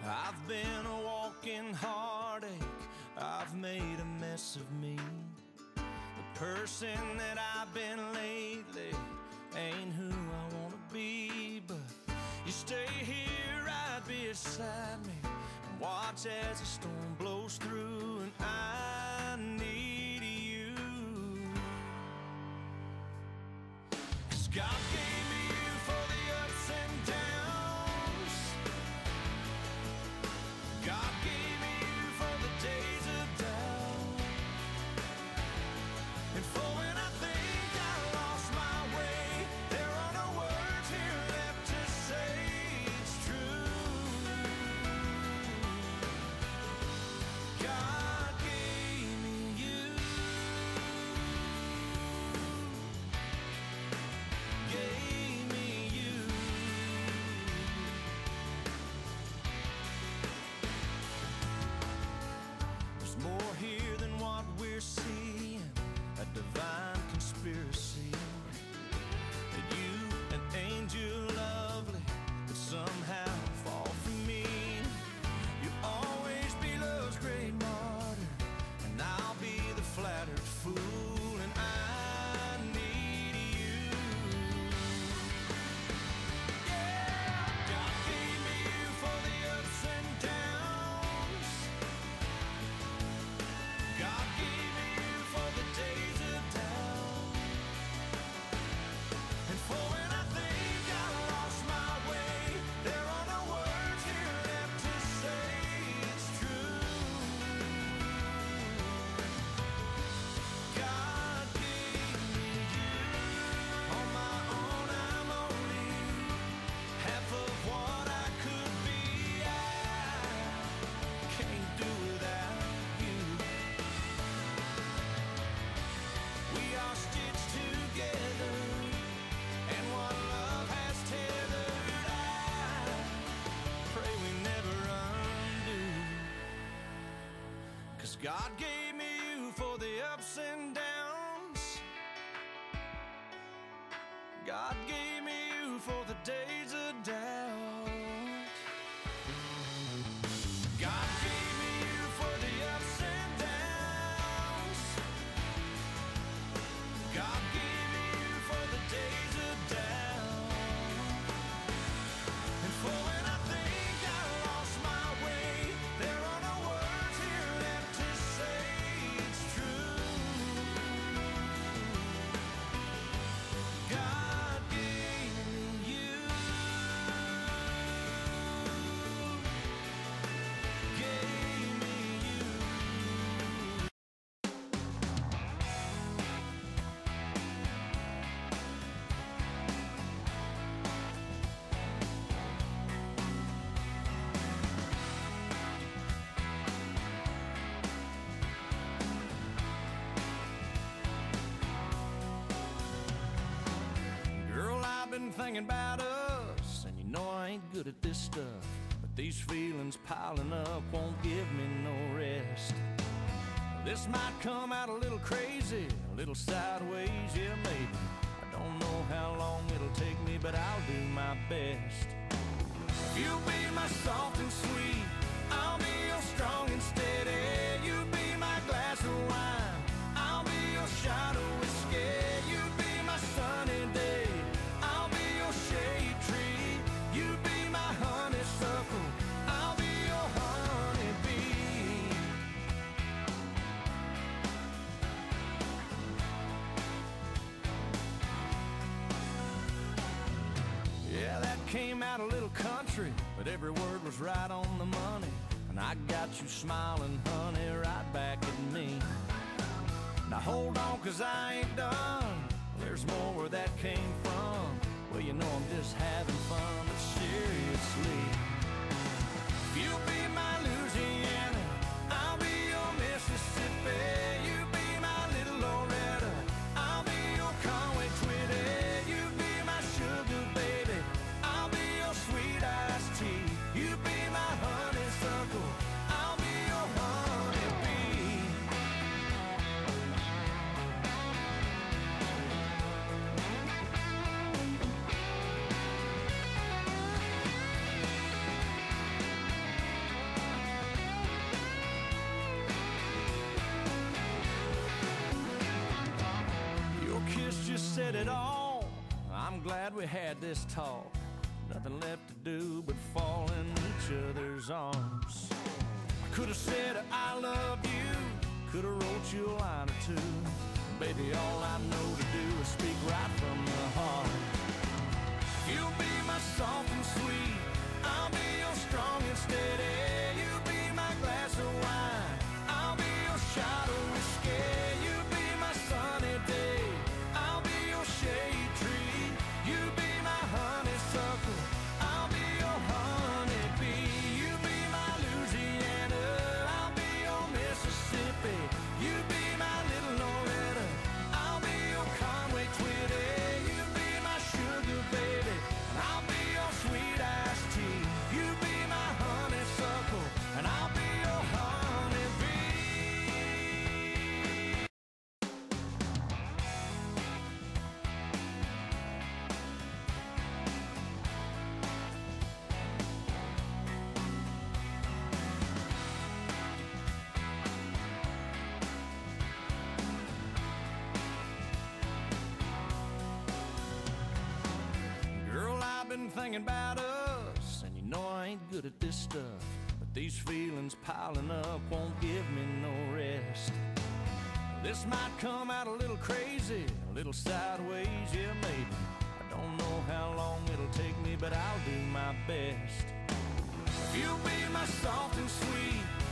I've been a walking heartache, I've made a mess of me. The person that I've been lately ain't who I wanna be. But you stay here right beside me and watch as the storm blows through, and I need you. 'Cause God gave me you for the ups and downs. God gave me you for the days of doubt, and for when I think I lost my way, there are no words here left to say it's true. God gave me you. Gave me you. There's more here than what we're seeing, a divine conspiracy. That you, an angel lovely, could somehow fall for me. You'll always be love's great martyr, and I'll be the flattered fool, and I need you. Yeah, God gave me you for the ups and downs. God gave me you for the days of doubt, and for when I think I lost my way, there are no words here left to say it's true. God gave me you. On my own, I'm only half of what I could be. I can't do without you. We are stitched together, and what love has tethered, I pray we never undo. 'Cause God gave me you for the ups and downs. God gave me you for the days of doubt. God gave me you for the ups and downs. God gave me you for the days of doubt, and for when I think I lost my way, there are no words here left to say it's true. God gave me you. Gave me you. Girl, I've been thinking about us, and you know I ain't good at this stuff, but these feelings piling up won't give me no rest. This might come out a little crazy, a little sideways, yeah maybe. I don't know how long it'll take me, but I'll do my best. You'll be my soft and sweet, I'll be your strong and steady. You'll be my glass of wine, I'll be your shot of whiskey. You'll be my sunny day, I'll be your shade tree. You'll be my honeysuckle, I'll be your honeybee. Yeah, that came out a little country, but every word was right on the money. And I got you smiling, honey, right back at me. Now hold on, 'cause I ain't done. There's more where that came from. Well, you know I'm just having fun, but seriously, you'll be my Louisiana, I'll be your Mississippi. You be my little Loretta, I'll be your Conway Twitty. You be my sugar baby, I'll be your sweet iced tea. You be my honeysuckle, I'll be your honeybee. said it all. I'm glad we had this talk. Nothing left to do but fall in each other's arms. I could have said I love you, could have wrote you a line or two. Baby, all I know to do is speak right from the heart. You'll be my soft and sweet, I'll be your strong and steady. You be my glass of wine, I'll be your shot of whiskey. You be my sunny day, I'll be your shade tree. You be my honeysuckle, I'll be your honeybee. You be my Louisiana, I'll be your Mississippi. You be my little Loretta, I'll be your Conway Twitty. You be my sugar baby, and I'll be your sweet iced tea. You be my honeysuckle, and I'll be your honeybee. Girl, I've been thinking about us, and you know I ain't good at this stuff, but these feelings piling up won't give me no rest. This might come out a little crazy, a little sideways, yeah maybe. I don't know how long it'll take me, but I'll do my best. You'll be my soft and sweet,